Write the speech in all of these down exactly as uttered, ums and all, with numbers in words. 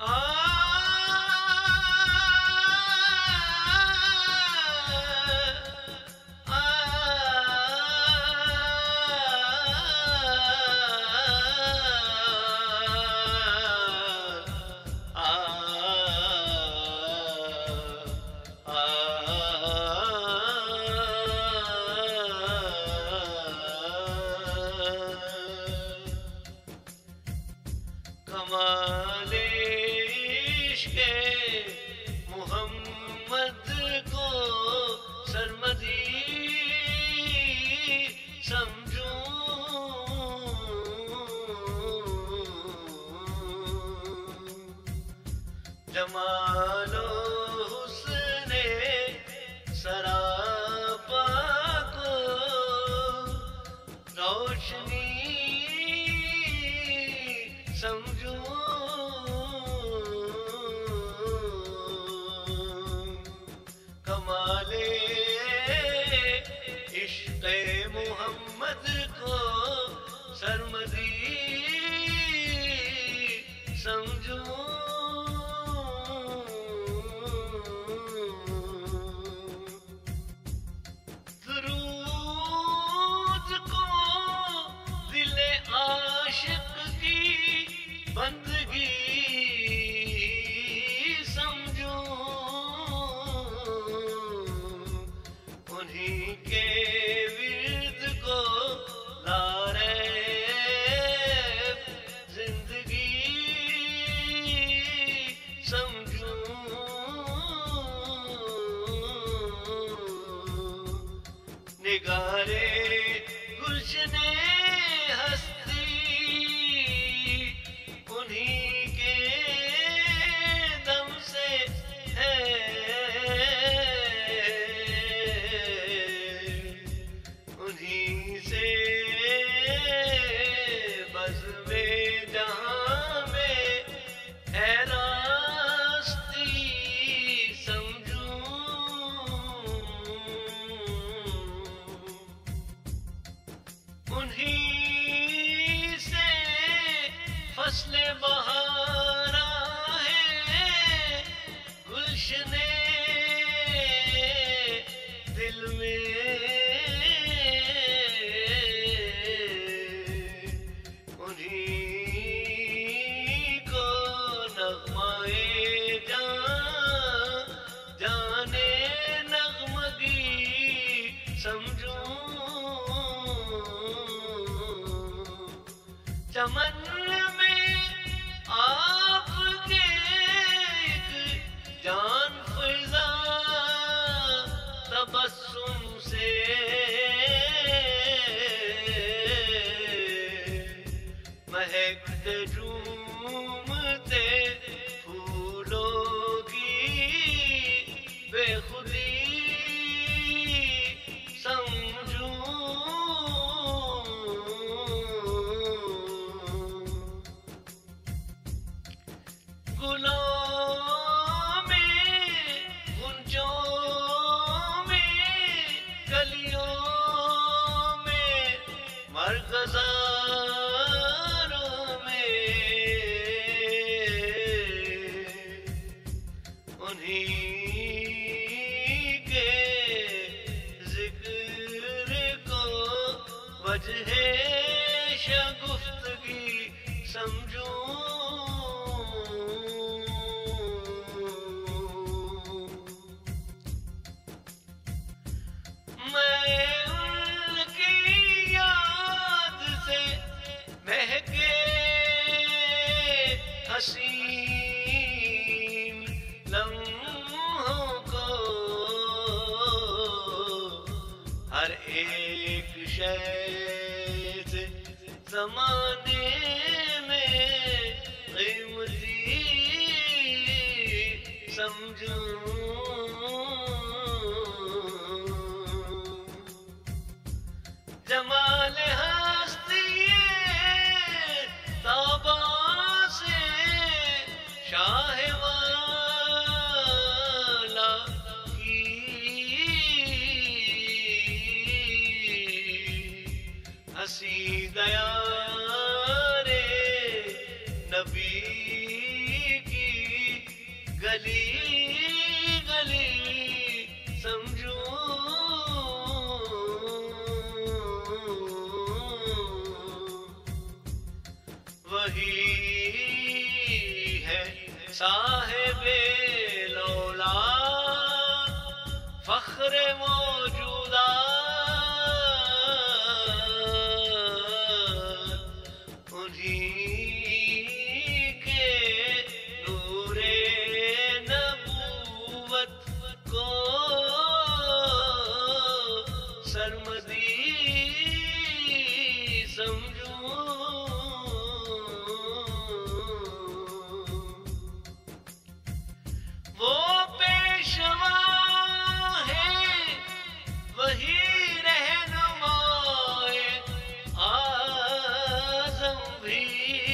कमाले इश्क़े मोहम्मद को सरमदी समझूं, जमालो हुस्ने सरापा को रोशनी समझूं, कमाले इश्क़े मोहम्मद को सरमदी समझूं। दुरूद को दिले आशिक की बंदगी समझूं, उन्हीं के विर्द को लारे जिंदगी समझूं, निगारे गुलशने हस्ती उन्हीं के दम से है, उन्हीं से बज़्मे जहां में है रास्ती समझूं, उन्हीं से फसले बहारा है गुलशने दिल में, उन्हीं को नग़्माए जान जाने नग़्मगी समझूं, चमन में आपके एक जान फ़िज़ा तबस्सुम से महकते झूमते फूलों की बेखुदी समझूं, गुलों में गुंजों में गलियों में मरग़ज़ारों में उन्हीं के ज़िक्र को वजहे शगुफ़्तगी समझूं, मैं उनकी याद से महके हसीन लम्हों को हर एक शय से ज़माने में क़ीमती समझूं, जमाल हस्ती ताबा से शाहवाला की हसी दया रे नबी की गली गली समझूं, वही है साहिबे लौला फख्रे मौजूदा, उन्हीं के नूरे नबूवत को सरमदी समझूं, वो पेशवा है वही रहनुमाए आज़म भी,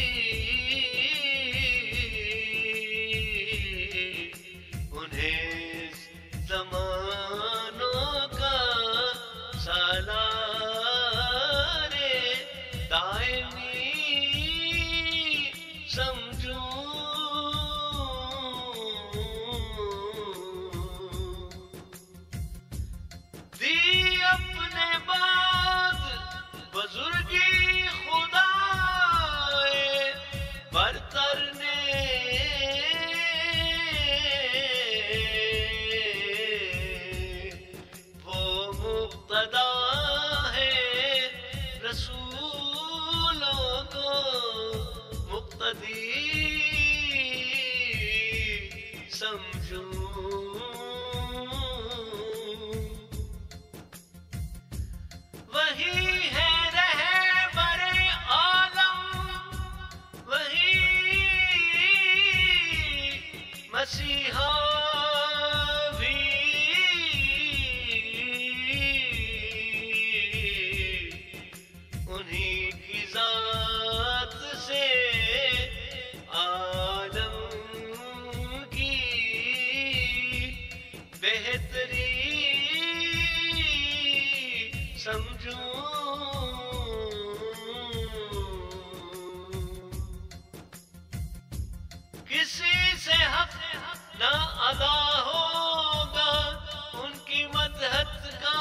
उन्हें ज़मानों का सालारे दायमी समझूं, दी अपने बाद बुजुर्गी खुदाए बरतर ने, वो मुक्तदा है रसूलों को मुक्तदी समझूं, वही है रहबरे आलम, वही मसीहा भी, उन्हीं की जात से आलम की बेहतरी समझूं, किसी से हक न अदा होगा उनकी मदहत का,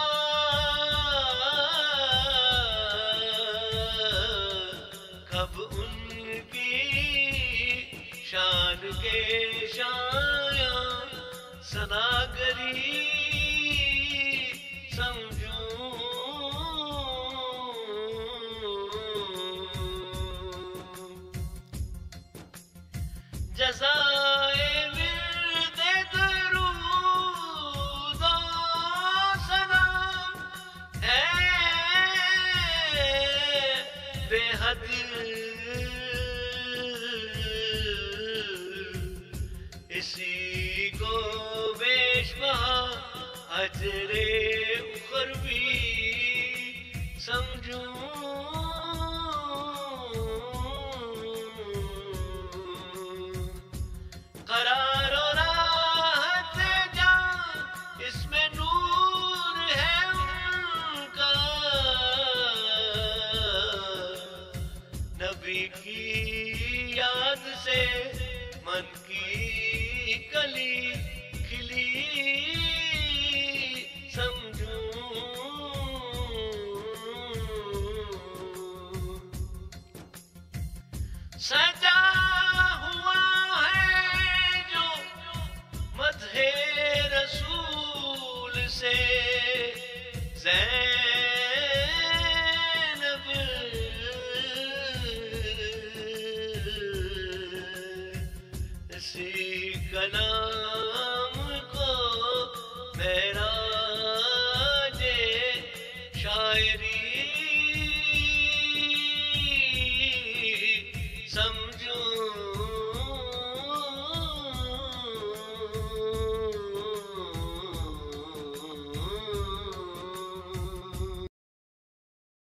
कब उनकी शान के शाया सदागरी समझूं, जज़ाए विर्दे दरूद ओ सलाम है बेहद, इसी को बेशबहा अजरे उखरवी समझूं, करारो राहत जा इसमें नूर है उनका, नबी की याद से मन की कली खिली समझूं, सजा हुआ है जो मदहे रसूल से ज़ैनब, इसी कलाम को मेराजे शायरी